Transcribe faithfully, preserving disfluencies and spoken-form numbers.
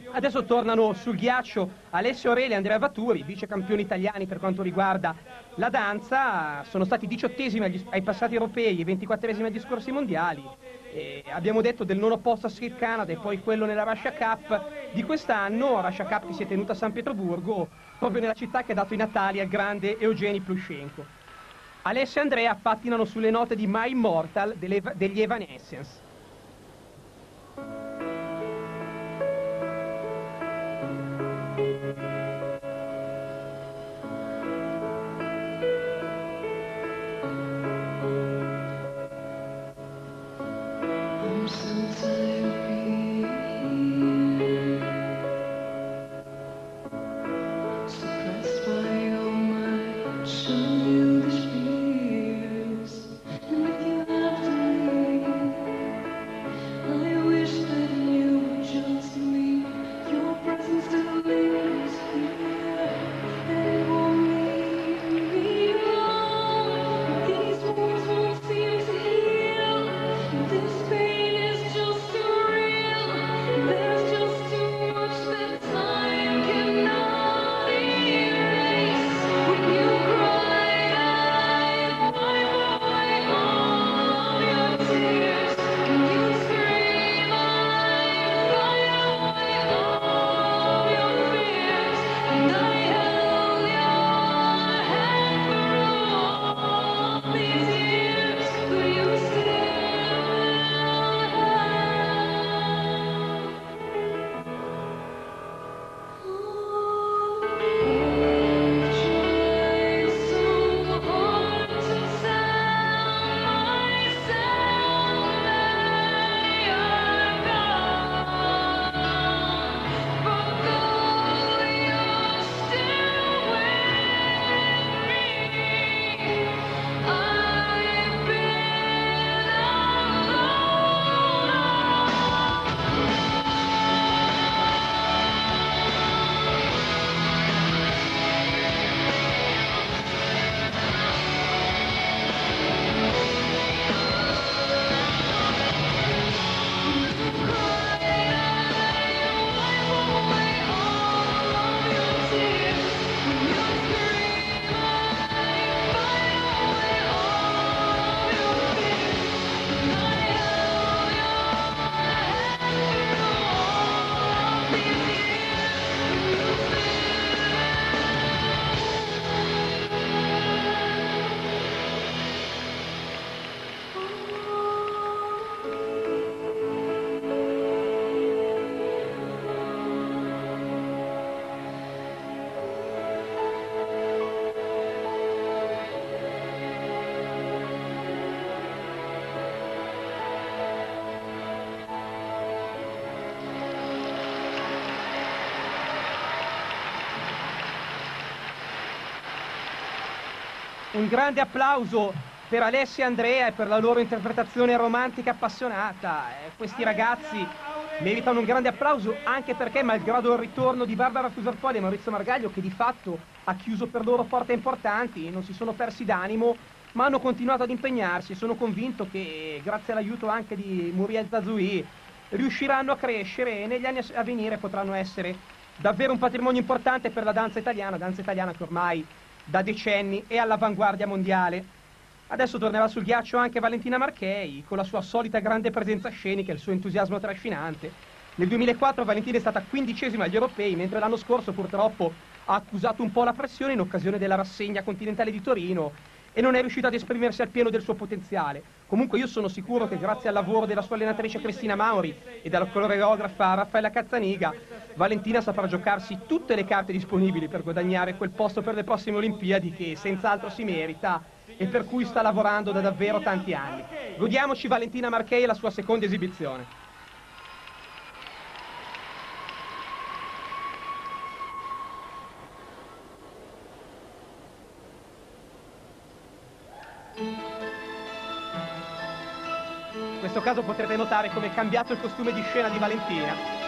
Adesso tornano sul ghiaccio Alessio Oreli e Andrea Vaturi, vice campioni italiani per quanto riguarda la danza. Sono stati diciottesimi agli- ai passati europei e ventiquattresimi agli scorsi mondiali. E abbiamo detto del nono posto a Street Canada e poi quello nella Russia Cup di quest'anno. Russia Cup che si è tenuta a San Pietroburgo, proprio nella città che ha dato i natali al grande Evgeny Plushenko. Alessio e Andrea pattinano sulle note di My Immortal delle- degli Evanescence. Un grande applauso per Alessia e Andrea e per la loro interpretazione romantica appassionata. Eh, questi ragazzi meritano un grande applauso anche perché, malgrado il ritorno di Barbara Fuserpoli e Maurizio Margaglio, che di fatto ha chiuso per loro porte importanti, non si sono persi d'animo, ma hanno continuato ad impegnarsi. Sono convinto che, grazie all'aiuto anche di Muriel Zazoui, riusciranno a crescere e negli anni a venire potranno essere davvero un patrimonio importante per la danza italiana, danza italiana che ormai da decenni è all'avanguardia mondiale. Adesso tornerà sul ghiaccio anche Valentina Marchei, con la sua solita grande presenza scenica e il suo entusiasmo trascinante. Nel duemilaquattro Valentina è stata quindicesima agli europei, mentre l'anno scorso purtroppo ha accusato un po' la pressione in occasione della rassegna continentale di Torino e non è riuscita ad esprimersi al pieno del suo potenziale. Comunque io sono sicuro che grazie al lavoro della sua allenatrice Cristina Mauri e della coreografa Raffaella Cazzaniga, Valentina saprà giocarsi tutte le carte disponibili per guadagnare quel posto per le prossime Olimpiadi che senz'altro si merita e per cui sta lavorando da davvero tanti anni. Godiamoci Valentina Marchei e la sua seconda esibizione. In questo caso potrete notare come è cambiato il costume di scena di Valentina.